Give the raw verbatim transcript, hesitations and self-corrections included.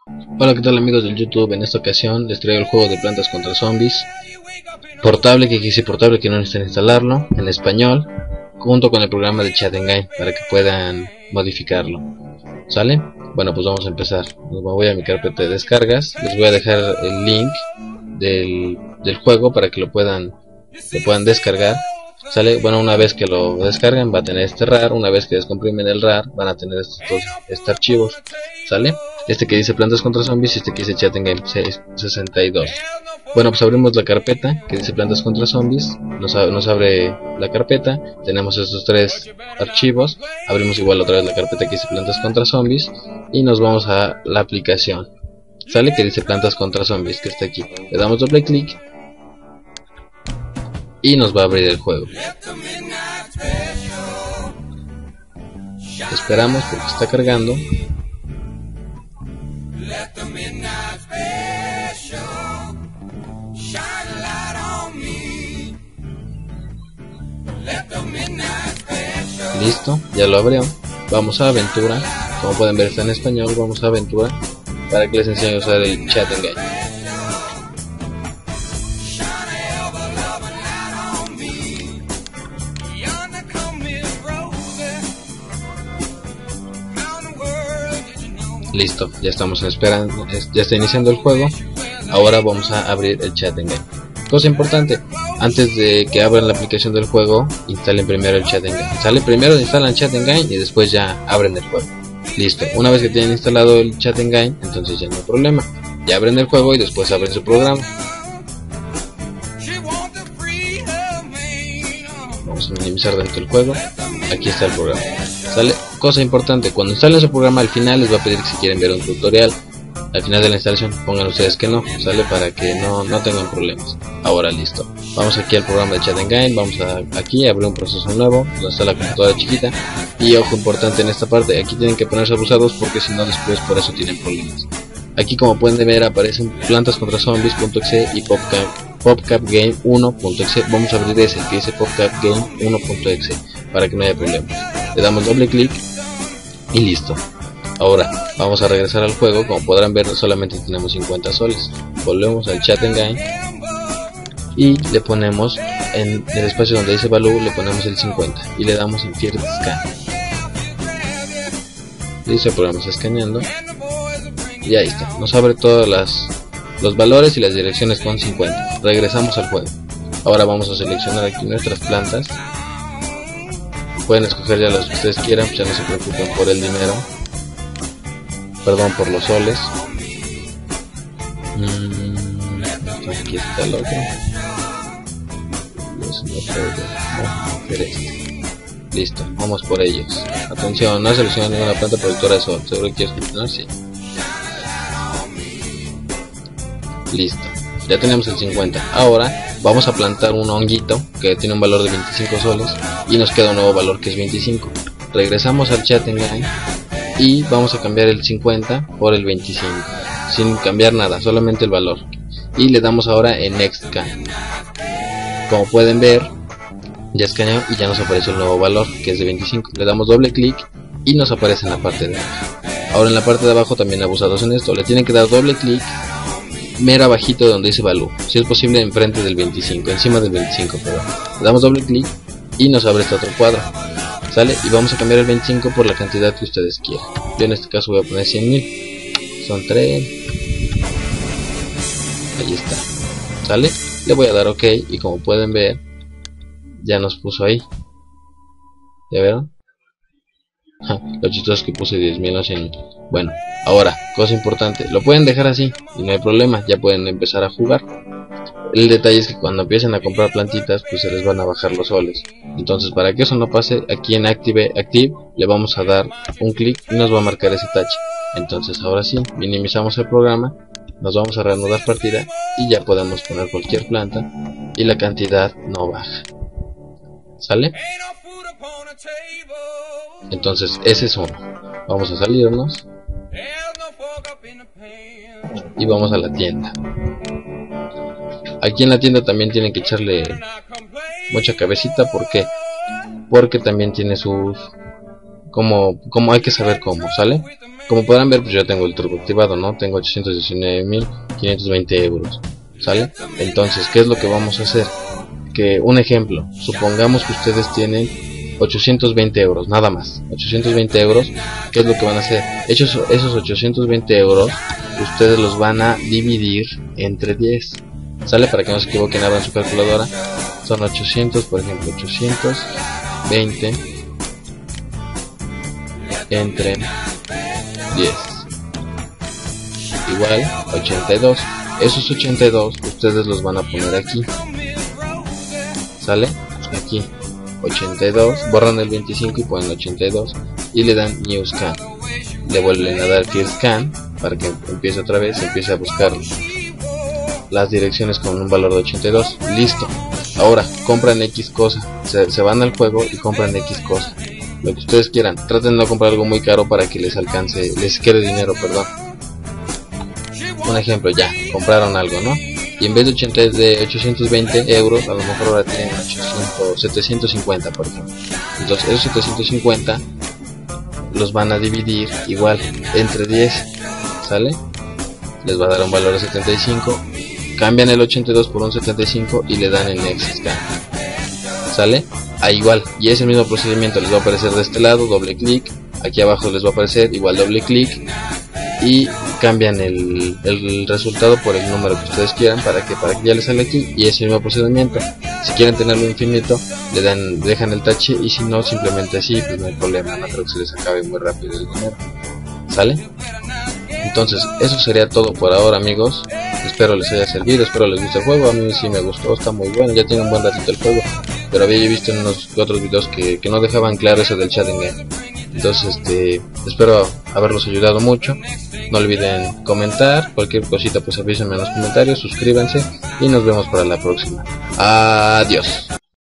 Hola, ¿qué tal amigos del YouTube? En esta ocasión les traigo el juego de Plantas contra Zombies portable, que quise portable, que no necesitan instalarlo, en español, junto con el programa de Chat Engine para que puedan modificarlo. ¿Sale? Bueno, pues vamos a empezar. Me voy a mi carpeta de descargas, les voy a dejar el link del, del juego para que lo puedan, lo puedan descargar. ¿Sale? Bueno, una vez que lo descargan va a tener este RAR, una vez que descomprimen el RAR van a tener estos, estos archivos. ¿Sale? Este que dice Plantas contra Zombies y este que dice Chat Engine sesenta y dos. Bueno, pues abrimos la carpeta que dice Plantas contra Zombies, nos, nos abre la carpeta, tenemos estos tres archivos, abrimos igual otra vez la carpeta que dice Plantas contra Zombies y nos vamos a la aplicación, ¿sale? Que dice Plantas contra Zombies, que está aquí. Le damos doble clic y nos va a abrir el juego. Esperamos porque está cargando. Listo, ya lo abrió. Vamos a aventura. Como pueden ver está en español. Vamos a aventura para que les enseñe a usar el Chat Engine. Listo, ya estamos esperando, ya está iniciando el juego. Ahora vamos a abrir el Chat Engine. Cosa importante, antes de que abran la aplicación del juego, instalen primero el Chat Engine. Sale primero, instalan Chat Engine y después ya abren el juego. Listo, una vez que tienen instalado el Chat Engine, entonces ya no hay problema. Ya abren el juego y después abren su programa. Vamos a minimizar dentro del juego. Aquí está el programa. Sale, cosa importante, cuando instalen su programa al final les va a pedir que si quieren ver un tutorial. Al final de la instalación pongan ustedes que no, sale, para que no, no tengan problemas. Ahora listo, vamos aquí al programa de Chat Engine, vamos a, aquí a abrir un proceso nuevo, donde está la computadora chiquita. Y ojo importante en esta parte, aquí tienen que ponerse abusados porque si no después por eso tienen problemas. Aquí como pueden ver aparecen Plantas contra Zombies.exe y PopCap, PopCap Game uno punto exe. Vamos a abrir ese que dice PopCap Game uno punto exe para que no haya problemas. Le damos doble clic y listo. Ahora vamos a regresar al juego. Como podrán ver solamente tenemos cincuenta soles. Volvemos al Chat Engine y le ponemos en el espacio donde dice Value, le ponemos el cincuenta y le damos en First Scan. Listo, el programa está escaneando y ahí está, nos abre todos las, los valores y las direcciones con cincuenta. Regresamos al juego. Ahora vamos a seleccionar aquí nuestras plantas. Pueden escoger ya las que ustedes quieran, ya no se preocupen por el dinero, perdón, por los soles. Mm, aquí está el otro. Este. Listo, vamos por ellos. Atención, no he seleccionado ninguna planta productora de sol. ¿Seguro que quieres continuar? Sí. Listo, ya tenemos el cincuenta. Ahora vamos a plantar un honguito que tiene un valor de veinticinco soles y nos queda un nuevo valor que es veinticinco. Regresamos al Chat Engine y vamos a cambiar el cincuenta por el veinticinco sin cambiar nada, solamente el valor, y le damos ahora en Next Scan. Como pueden ver ya escaneó y ya nos aparece el nuevo valor que es de veinticinco. Le damos doble clic y nos aparece en la parte de abajo. Ahora en la parte de abajo también abusados en esto, le tienen que dar doble clic mero abajito donde dice Value, si es posible enfrente del veinticinco, encima del veinticinco, perdón. Le damos doble clic y nos abre este otro cuadro, sale, y vamos a cambiar el veinticinco por la cantidad que ustedes quieran. Yo en este caso voy a poner cien mil, son tres, ahí está, sale, le voy a dar OK y como pueden ver ya nos puso ahí, ¿ya vieron? Lo chistoso es que puse diez mil, no cien mil. Bueno, ahora, cosa importante, lo pueden dejar así y no hay problema, ya pueden empezar a jugar. El detalle es que cuando empiecen a comprar plantitas, pues se les van a bajar los soles. Entonces, para que eso no pase, aquí en Active, Active le vamos a dar un clic y nos va a marcar ese tache. Entonces, ahora sí, minimizamos el programa, nos vamos a reanudar partida y ya podemos poner cualquier planta y la cantidad no baja. ¿Sale? Entonces ese es uno. Vamos a salirnos y vamos a la tienda. Aquí en la tienda también tienen que echarle mucha cabecita. ¿Por qué? Porque también tiene sus... como, como hay que saber cómo, ¿sale? Como podrán ver, pues yo tengo el turbo activado, ¿no? Tengo ochocientos diecinueve mil quinientos veinte euros, ¿sale? Entonces, ¿qué es lo que vamos a hacer? Que un ejemplo, supongamos que ustedes tienen ochocientos veinte euros, nada más, ochocientos veinte euros. ¿Qué es lo que van a hacer? Esos, esos ochocientos veinte euros ustedes los van a dividir entre diez, ¿sale? Para que no se equivoquen, abran su calculadora. Son ochocientos, por ejemplo, ochocientos veinte entre diez igual ochenta y dos. Esos ochenta y dos ustedes los van a poner aquí, ¿sale? Aquí ochenta y dos, borran el veinticinco y ponen ochenta y dos y le dan New Scan. Le vuelven a dar Clear Scan para que empiece otra vez, empiece a buscar las direcciones con un valor de ochenta y dos. Listo. Ahora compran X cosa, se, se van al juego y compran X cosa, lo que ustedes quieran. Traten de no comprar algo muy caro para que les alcance, les quede dinero, perdón. Un ejemplo, ya compraron algo, ¿no? Y en vez de, ochenta, de ochocientos veinte euros, a lo mejor ahora tienen ochocientos, setecientos cincuenta, por ejemplo. Entonces esos setecientos cincuenta los van a dividir igual entre diez, ¿sale? Les va a dar un valor de setenta y cinco. Cambian el ochenta y dos por un setenta y cinco y le dan el Next Scan, ¿sale? Ah, igual, y es el mismo procedimiento. Les va a aparecer de este lado, doble clic. Aquí abajo les va a aparecer igual doble clic. Y cambian el, el resultado por el número que ustedes quieran para que para que ya les salga aquí, y es el mismo procedimiento. Si quieren tenerlo infinito, le dan, dejan el tache, y si no, simplemente así, pues no hay problema, no creo que se les acabe muy rápido el dinero, ¿sale? Entonces eso sería todo por ahora, amigos. Espero les haya servido, espero les guste el juego. A mí sí me gustó, está muy bueno, ya tiene un buen ratito el juego, pero había visto en unos otros videos que, que no dejaban claro eso del chat en game. Entonces este, espero haberlos ayudado mucho. No olviden comentar, cualquier cosita pues avísenme en los comentarios, suscríbanse y nos vemos para la próxima. Adiós.